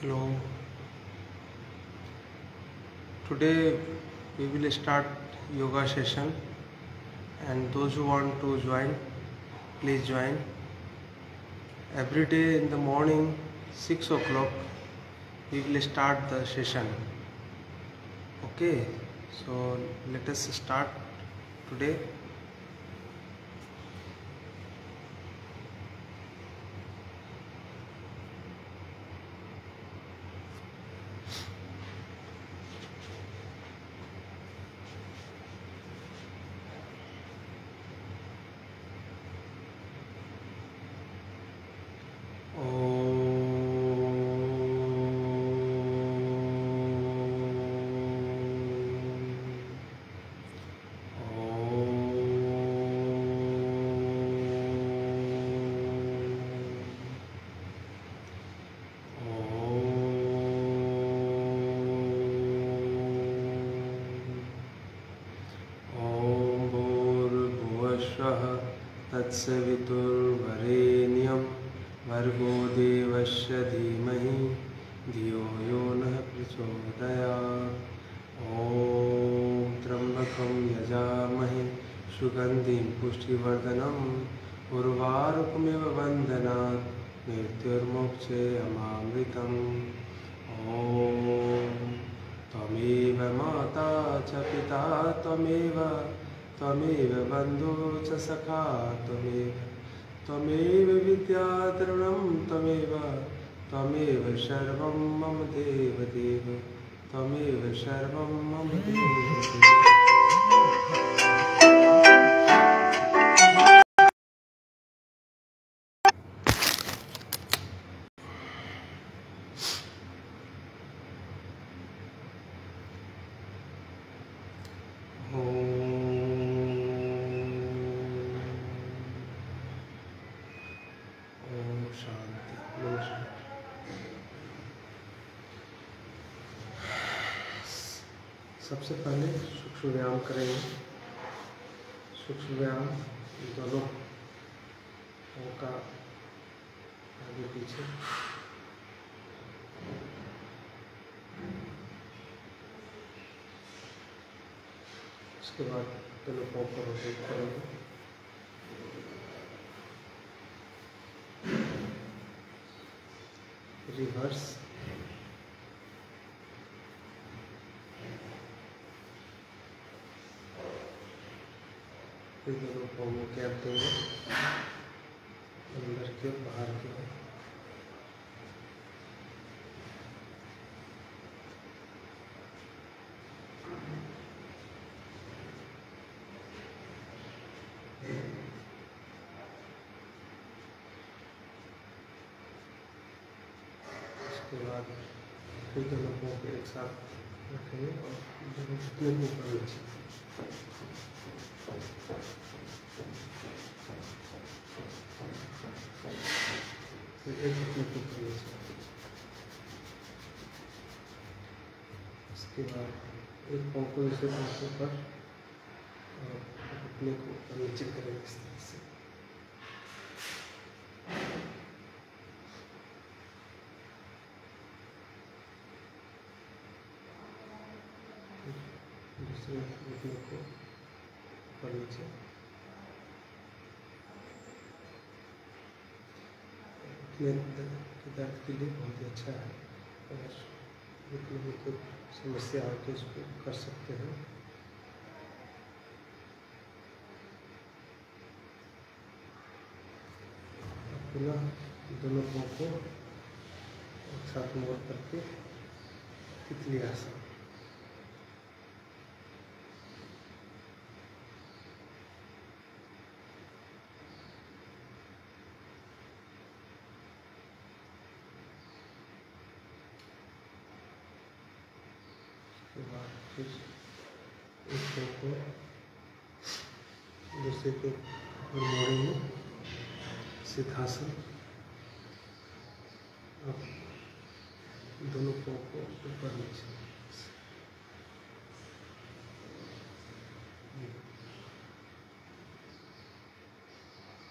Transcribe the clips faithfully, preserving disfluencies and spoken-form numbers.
Hello. Today we will start yoga session, and those who want to join, please join. Every day in the morning six o'clock we will start the session. Okay, so let us start today. तत्सवितुर्वरेण्यं भर्गो देवस्य धीमहि धियो यो नः प्रचोदयात्। ॐ त्र्यम्बकं यजामहे सुगन्धिं पुष्टिवर्धनम् उर्वारुकमिव बन्धनात् मृत्युर्मोक्षे अमामृतम्। ॐ त्वमेव माता च पिता त्वमेव त्वमेव बन्धो च सखा त्वमेव त्वमेव विद्याद्रविणं त्वमेव त्वमेव सर्वं मम देव देव त्वमेव सर्वं मम देव देव। सबसे पहले सूक्ष्म व्यायाम करेंगे। सूक्ष्म व्यायाम दोनों पैरों का आगे पीछे, उसके बाद दोनों पाँव को रोटेट करेंगे। रिवर्स, फिर दोनों पाँव में गैप देंगे, अंदर की ओर बाहर की ओर। उसके बाद फिर दोनों पाँव को एक साथ रखेंगे और दोनों घुटने को ऊपर नीचे। फिर एक घुटने को ऊपर नीचे। उसके बाद एक पाँव को दूसरे पाँव के ऊपर और घुटने को ऊपर नीचे करेंगे इस तरह से। दूसरे घुटने को ऊपर नीचे। घुटने के दर्द के लिए बहुत ही अच्छा है। अगर घुटने में कोई समस्या हो तो इसको कर सकते हैं। पुनः दोनों पाँव को एक साथ मोड़ करके तितली आसन। उसके बाद फिर एक पाँव को दूसरे के मोड़ेंगे, सिद्धासन। अब दोनों पाँव को ऊपर नीचे।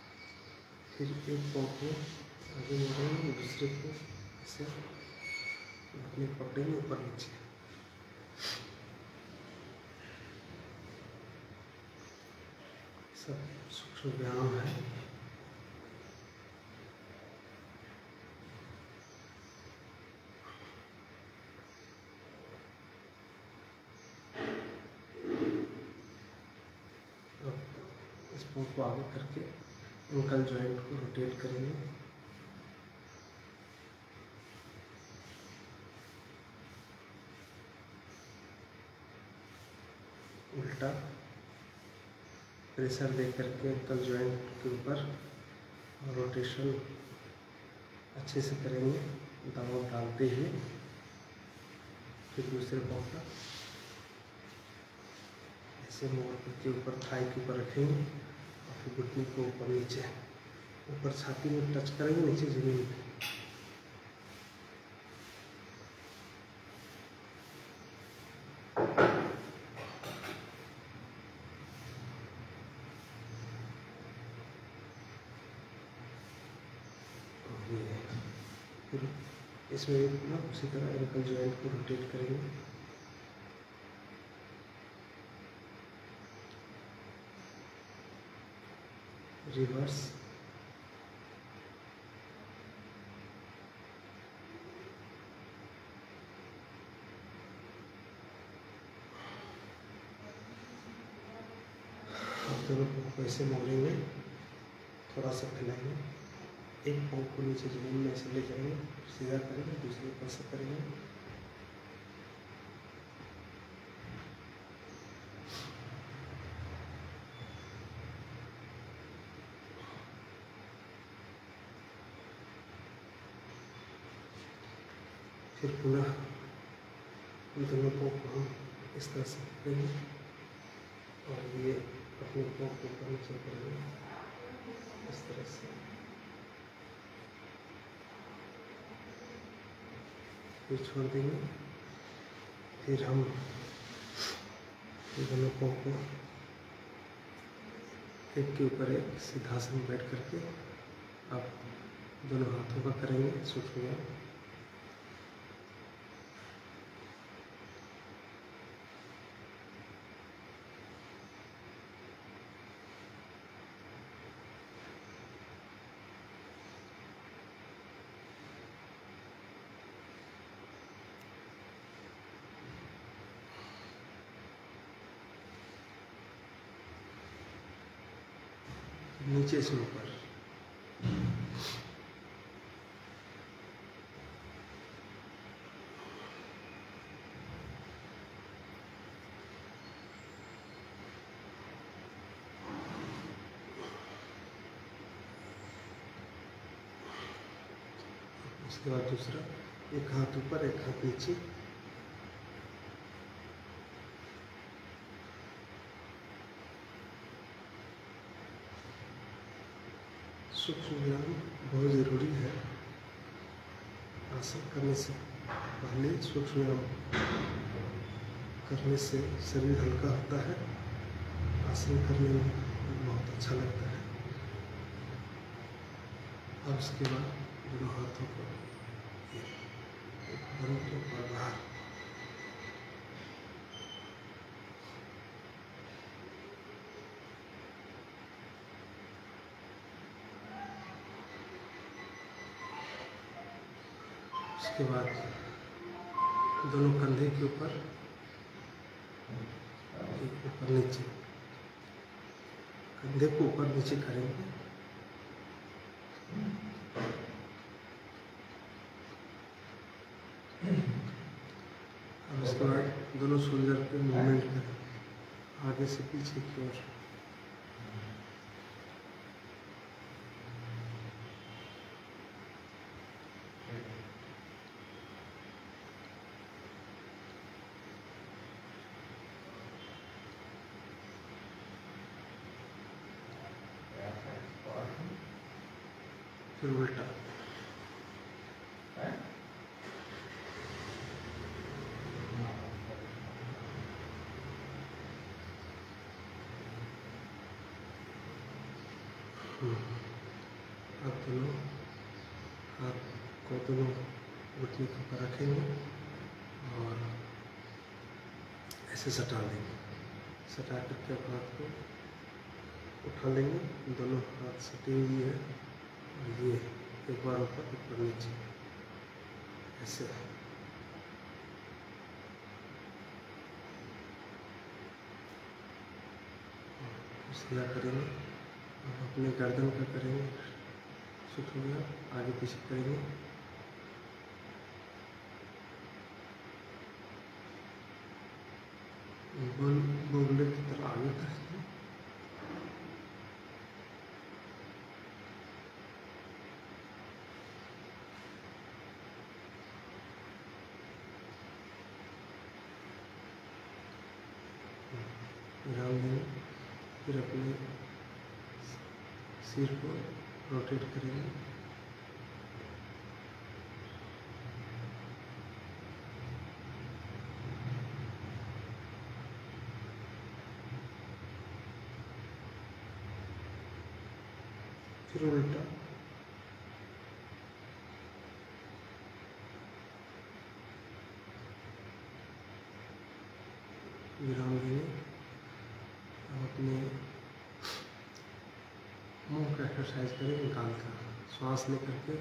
फिर एक पाँव को आगे बढ़ेंगे, दूसरे को ऐसे घुटने पकड़ेंगे ऊपर नीचे। सब सूक्ष्म व्यायाम है। इस पाँव को आगे करके एंकल जॉइंट को रोटेट करेंगे। उल्टा प्रेशर दे करके एंकल जॉइंट के ऊपर रोटेशन अच्छे से करेंगे, दबाव डालते हुए। फिर दूसरे पाँव का ऐसे मोड़ के ऊपर थाई के ऊपर रखेंगे और फिर घुटने को ऊपर नीचे, ऊपर छाती में टच करेंगे, नीचे जमीन पे। फिर इसमें ना उसी तरह एंकल जॉइंट को रोटेट करेंगे। रिवर्स, दोनों को ऐसे मोड़ेंगे, थोड़ा सा फैलाएंगे, एक पाँव को नीचे जमीन में ऐसे ले जाएंगे, सीधा करेंगे, दूसरे को ऐसे करेंगे। फिर पुनः दोनों पाँव को हम इस तरह से पकड़ेंगे और ये अपने पाँव को ऊपर नीचे करेंगे इस तरह से। फिर छोड़ देंगे। फिर हम दोनों पाँव को एक के ऊपर एक सिद्धासन में बैठ करके अब दोनों हाथों का करेंगे सूक्ष्म व्यायाम। नीचे से ऊपर, उसके बाद दूसरा, एक हाथ ऊपर एक हाथ नीचे। सूक्ष्म व्यायाम बहुत ज़रूरी है। आसन करने से पहले सूक्ष्म व्यायाम करने से शरीर हल्का होता है, आसन करने में बहुत अच्छा लगता है। और उसके बाद दोनों हाथों को बंद के ऊपर बाहर, उसके बाद दोनों कंधे के ऊपर ऊपर नीचे, कंधे को ऊपर नीचे करेंगे। और उसके बाद दोनों शोल्डर पे मूवमेंट करें, आगे से पीछे की ओर। फिर उल्टा, अब दोनों हाथ को दोनों घुटने के ऊपर रखेंगे और ऐसे सटा लेंगे। सटा करके अपने हाथ को उठा लेंगे, दोनों हाथ सटी हुई है और ये एक बार ऊपर एक बार नीचे ऐसे। सीधा करेंगे, अब अपने गर्दन का करेंगे, सूट हो गया, आगे पीछे करेंगे। गोल गोगले की तरह आगे करेंगे। विराम देंगे, फिर अपने सिर को रोटेट करेंगे। फिर उल्टा। विराम देंगे, अब अपने मुंह का एक्सरसाइज करें, निकाल कर श्वास लेकर के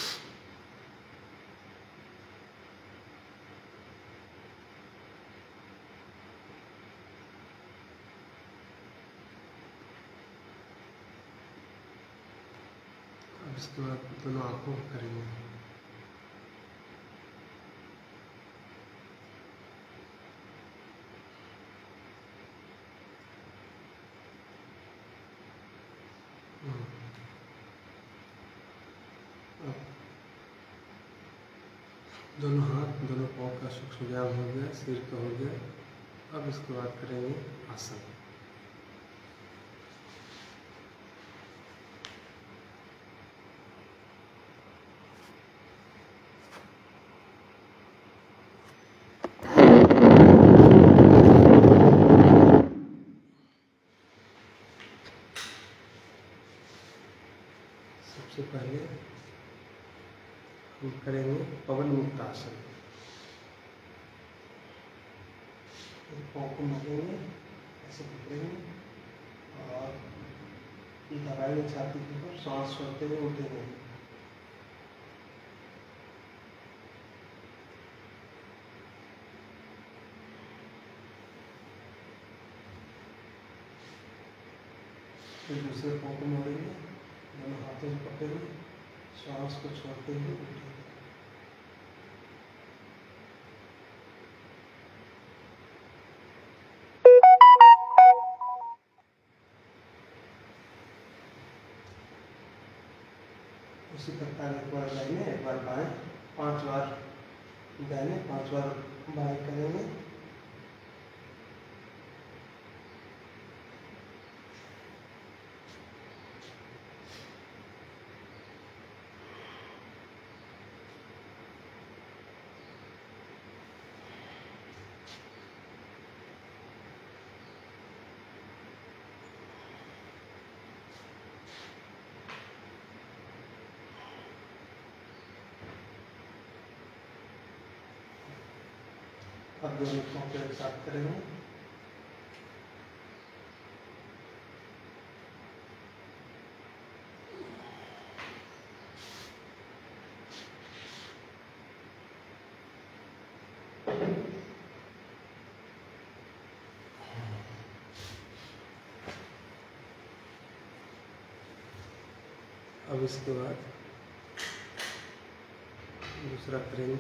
अब इसके बाद दोनों आंखों को करेंगे। दोनों हाथ दोनों पाँव का सूक्ष्म व्यायाम हो गया, सिर का हो गया। अब इसके बाद करेंगे आसन। सबसे पहले हम करेंगे पवन मुक्त आसन। पाँव को मारेंगे, ऐसे पकड़ेंगे और दबाएंगे छाती के ऊपर, सांस छोड़ते हुए उठेंगे। फिर दूसरे पाँव को मोड़ेंगे, दोनों हाथों से पकड़ेंगे, सांस को छोड़ते हुए उठेंगे। उसी प्रकार एक बार दाहिने एक बार बाएं, पांच बार दाहिने पांच बार बाएं करेंगे। अब दोनों पाँव को एक साथ करेंगे। अब इसके बाद दूसरा करेंगे।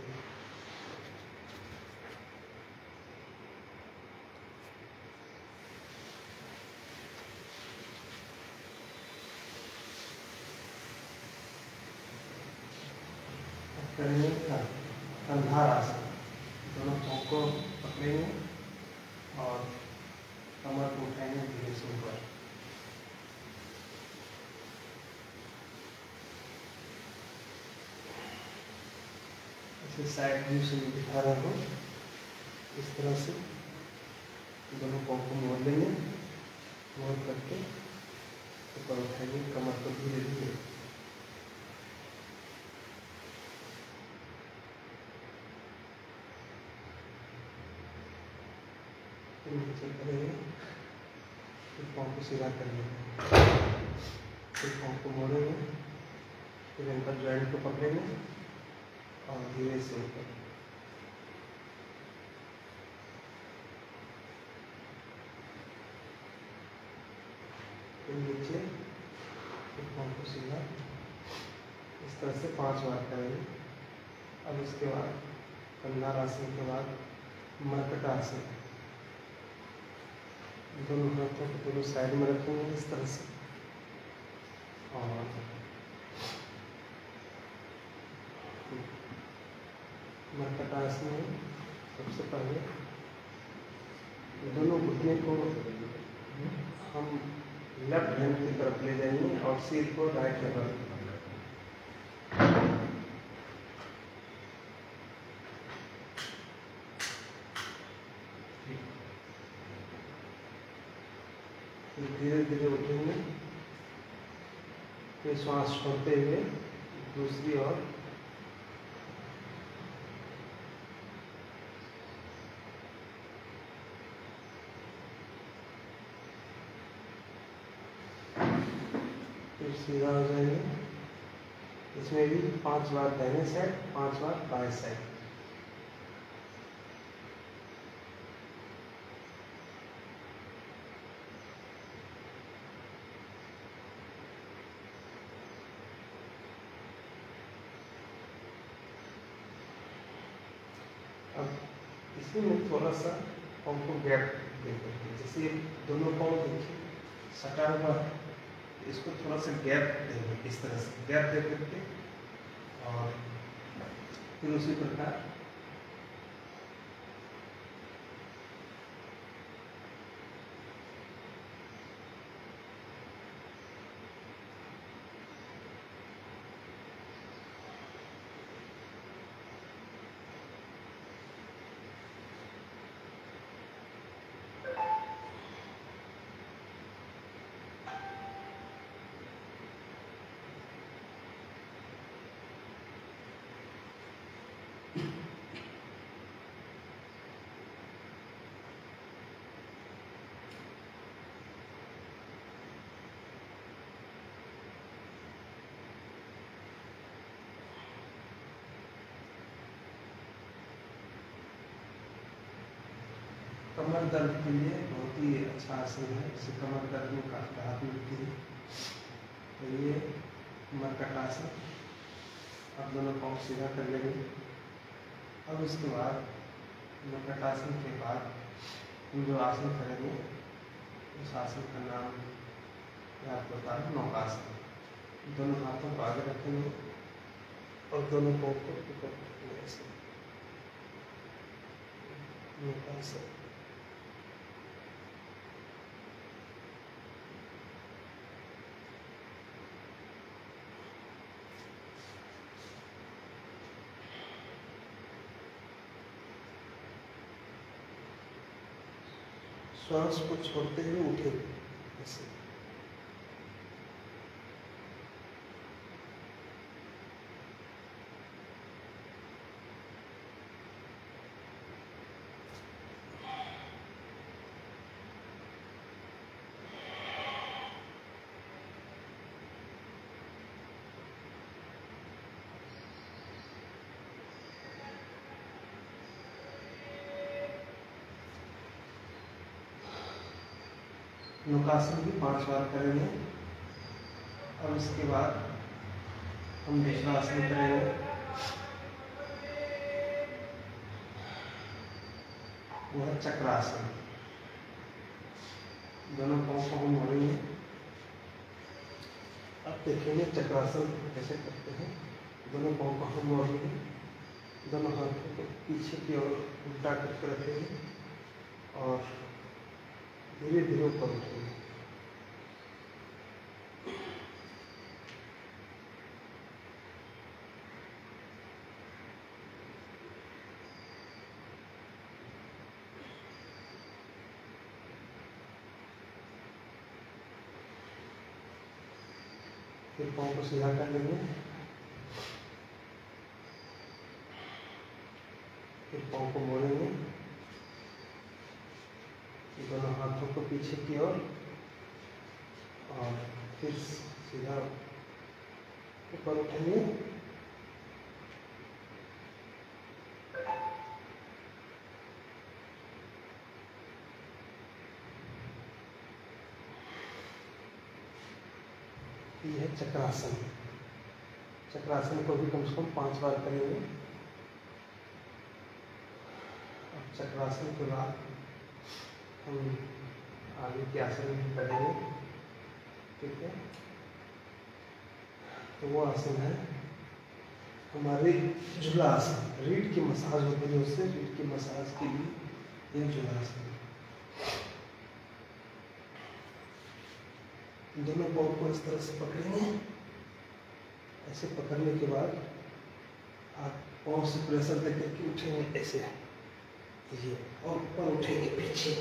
करेंगे कंधार आसन। दोनों पाँव को पकड़ेंगे और कमर को उठाएंगे धीरे से ऊपर। ऐसे साइड व्यू से दिखा रहा हूँ, इस तरह से दोनों पाँव को मोड़ लेंगे, मोड़ करके ऊपर उठाएंगे कमर को धीरे धीरे। फिर नीचे करेंगे, फिर पाँव को सीधा करेंगे, फिर पाँव को मोड़ेंगे, फिर एंकल जॉइंट को पकड़ेंगे और धीरे से ऊपर, फिर नीचे, फिर पाँव को सीधा, इस तरह से पांच बार करेंगे। अब इसके बाद कंधार आसन के बाद मरकट आसन, दोनों हाथों को दोनों साइड में रखेंगे इस तरह से, और मरकट आसन में सबसे पहले दोनों घुटने को हम लेफ्ट हैंड की तरफ ले जाएंगे और सिर को राइट हैंड, धीरे धीरे उठेंगे, फिर श्वास छोड़ते हुए दूसरी ओर, फिर सीधा हो जाएंगे। इसमें भी पांच बार दाहिने साइड, पांच बार बाएं साइड। अब इसी में थोड़ा सा पाँव को गैप देते हैं, जैसे दोनों पाँव देखिए सटा हुआ है, इसको थोड़ा सा गैप देंगे, इस तरह से गैप दे करके, और फिर उसी प्रकार कमर दर्द के लिए बहुत ही अच्छा आसन है, जिससे कमर दर्द में काफी राहत मिलती है। तो ये मरकट आसन, अब दोनों पाँव सीधा कर लेंगे। अब इसके बाद मरकट आसन के बाद हम जो आसन करेंगे उस आसन का नाम मैं आपको बता रहा हूँ, नौकासन। दोनों हाथों को आगे रखेंगे और दोनों पाँव को ऊपर रखेंगे ऐसे, नौकासन। श्वास को छोड़ते हुए उठे ऐसे, नौकासन भी पांच बार करेंगे। अब इसके बाद हम दूसरा आसन करेंगे, वो है चक्रासन। दोनों पाँव को हम मोड़ेंगे। अब देखेंगे चक्रासन कैसे करते हैं। दोनों पाँव को हम मोड़ेंगे, दोनों हाथों को पीछे की ओर उल्टा करके रखेंगे और धीरे धीरे ऊपर उठेंगे। फिर पाँव को सीधा कर लेंगे, फिर पाँव को मोड़ेंगे, दोनों हाथों को पीछे की ओर और फिर सीधा ऊपर उठेंगे। ये है चक्रासन। चक्रासन को भी कम से कम पांच बार करेंगे। अब चक्रासन के बाद हम आगे के आसन भी करेंगे। ठीक है, तो वो आसन है हमारे झूला आसन। रीढ़ की मसाज होती है, उससे रीढ़ की मसाज के लिए ये झूला आसन। दोनों पाँव को इस तरह से पकड़ेंगे। ऐसे पकड़ने के बाद आप पाँव से प्रेशर देकर के उठेंगे ऐसे, ये, और ऊपर उठेंगे पीछे,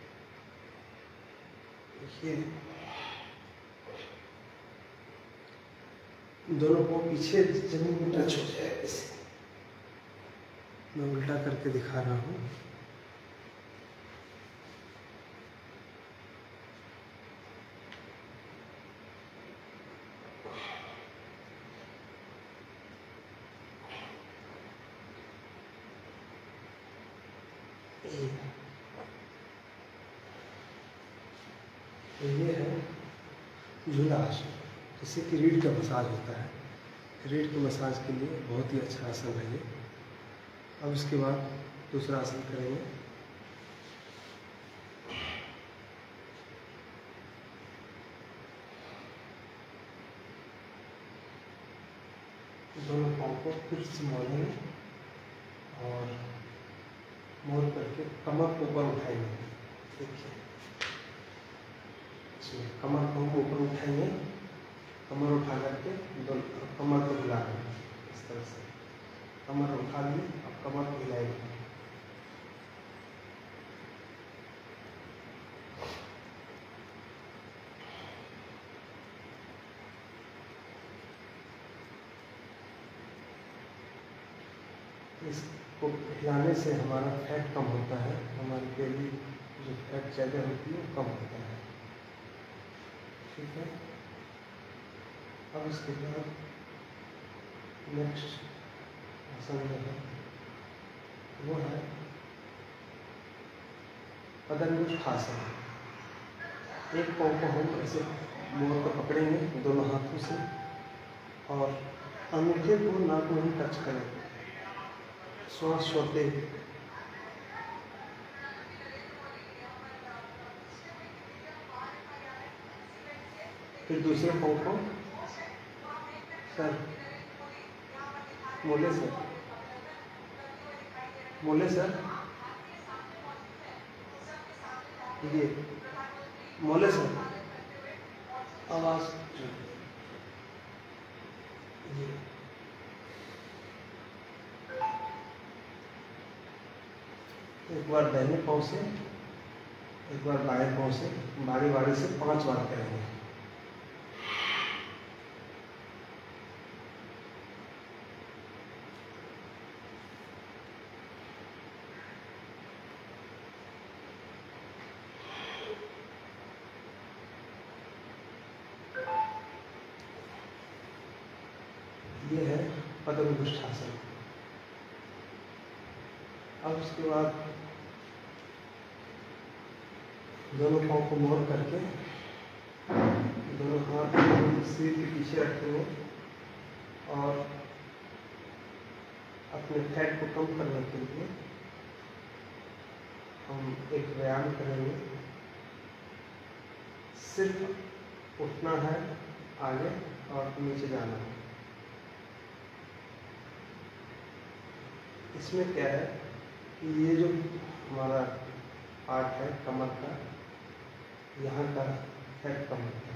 ये दोनों पाँव पीछे जमीन में टच हो जाए ऐसे। मैं उल्टा करके दिखा रहा हूँ। ये है झूला आसन, जिससे कि रीढ़ का मसाज होता है। रीढ़ के मसाज के लिए बहुत ही अच्छा आसन है ये। अब इसके बाद दूसरा आसन करेंगे। दोनों पाँव को फिर से मोड़ेंगे और मोड़ करके कमर को ऊपर उठाएंगे। देखिए, कमर को हम ऊपर उठाएंगे। कमर उठा करके दोनों कमर को हिलाएंगे इस तरह से। कमर उठा ली, अब कमर को हिलाएंगे। इसको हिलाने से हमारा फैट कम होता है, हमारी बेली जो फैट ज़्यादा होती है वो कम होता है। ठीक है, अब इसके बाद नेक्स्ट आसन जो है वो है पद्मोत्थासन। एक पाँव को हम ऐसे मोड़ कर पकड़ेंगे दोनों हाथों से और अंगूठे को नाक में ही टच करेंगे श्वास छोड़ते हुए। फिर दूसरे पाँव को सर मोले सर मोले सर ये मोले सर आवाज ये एक बार दाहिने पाँव से, एक बार बाएं पाँव से, बारी बारी से पांच बार करेंगे। ये है पद्मोत्थासन। अब उसके बाद दोनों पाँव को मोड़ करके दोनों हाथ सिर के पीछे रखेंगे और अपने फैट को कम करने के लिए हम एक व्यायाम करेंगे। सिर्फ उठना है आगे और नीचे जाना है। इसमें क्या है कि ये जो हमारा पार्ट है कमर का, यहाँ का फैट कम होता है।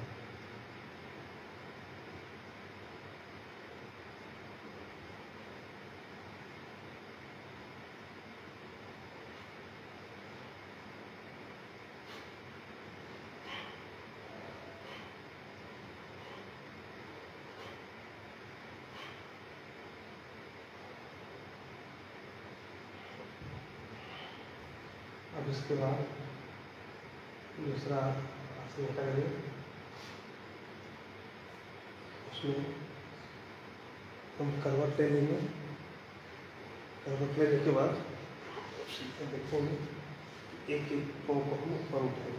अब इसके बाद दूसरा आसन करेंगे, उसमें हम करवट ले लेंगे। करवट लेने के बाद सीधे देखेंगे, एक एक पाँव को हम ऊपर उठाएंगे।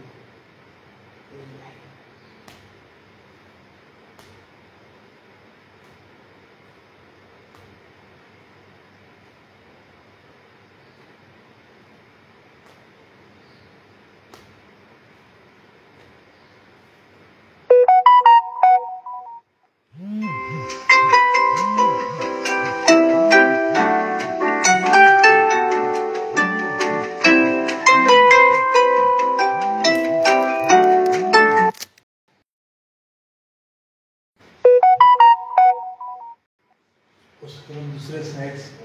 उसके बाद दूसरे साइड से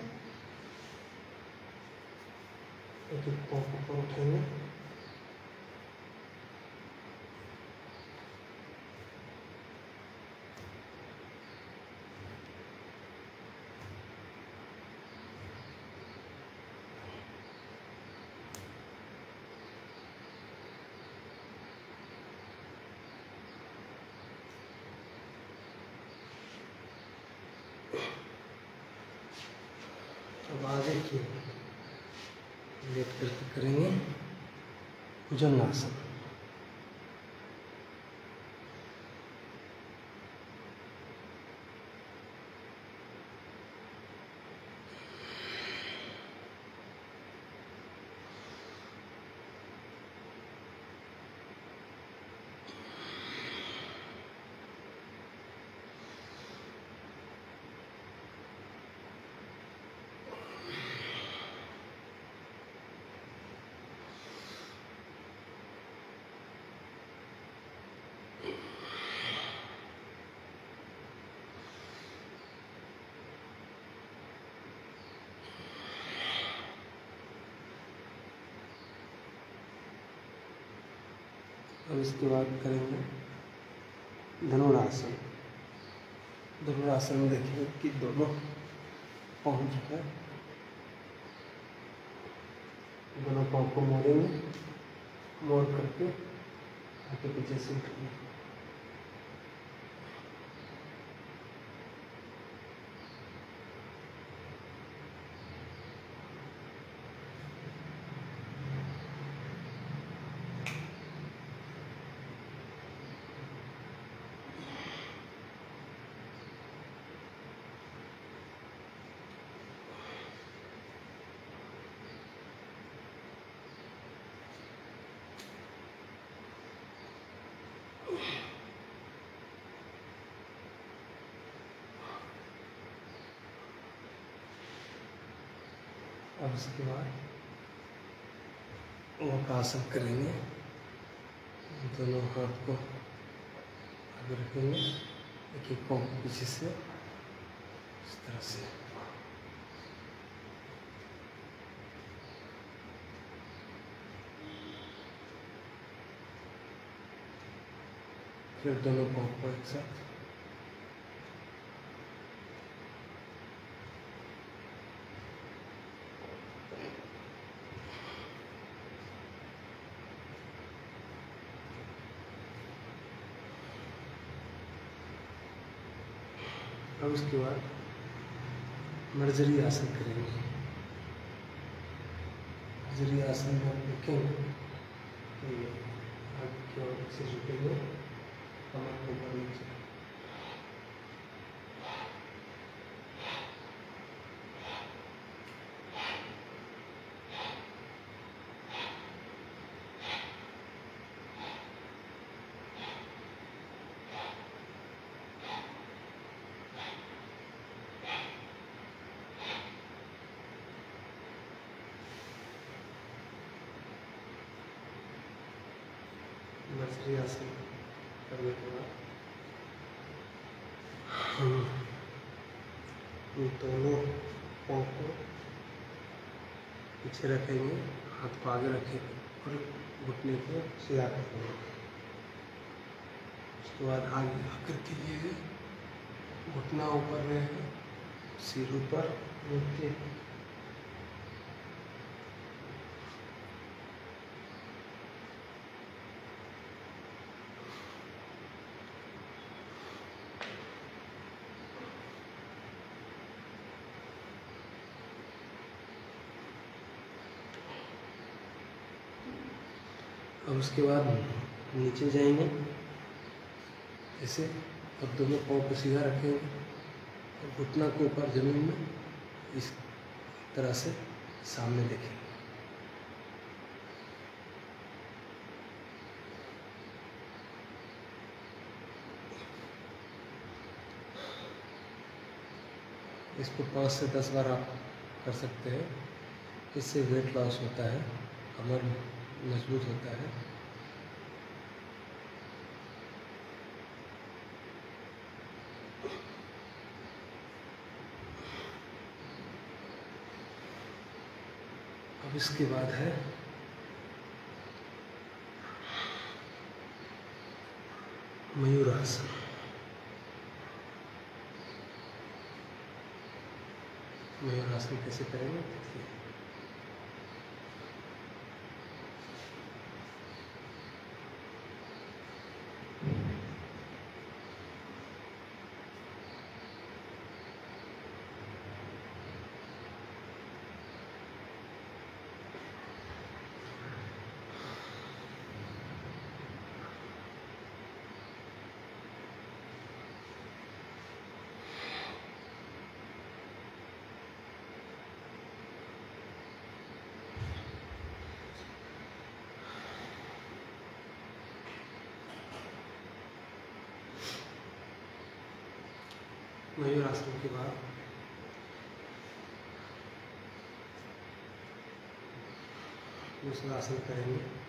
एक एक पाँव को ऊपर उठाएंगे। अब आगे की लेट करके करेंगे भुजंगासन। अब इसके बाद करेंगे धनुरासन। धनुरासन में देखिए कि दोनों पाँव जो है, दोनों पाँव को मोड़ेंगे, मोड़ करके आगे पीछे से उठेंगे। और उसके बाद वक्रासन करेंगे। दोनों हाथ को आगे रखेंगे, एक एक पाँव को पीछे से इस तरह से। फिर दोनों पाँव को एक साथ। अब उसके बाद मर्जरी आसन करेंगे। मर्जरी आसन में आप देखेंगे कि आगे की ओर से झुकेंगे, कमर को ऊपर नीचे। मर्जरी आसन करने के बाद हम दोनों पाँव को पीछे रखेंगे, हाथ को आगे रखेंगे और घुटने को सीधा रखेंगे। उसके बाद आगे आकर के लिए घुटना ऊपर रहेगा, सिर ऊपर, नीचे। अब उसके बाद नीचे जाएंगे ऐसे, और दोनों पाँव को सीधा रखेंगे और घुटना को ऊपर जमीन में इस तरह से सामने देखेंगे। इसको पाँच से दस बार आप कर सकते हैं। इससे वेट लॉस होता है, कमर मजबूत होता है। अब इसके बाद है मयूरासन। मयूरासन कैसे करेंगे देखिए। मयूरासन के बाद दूसरा आसन करेंगे।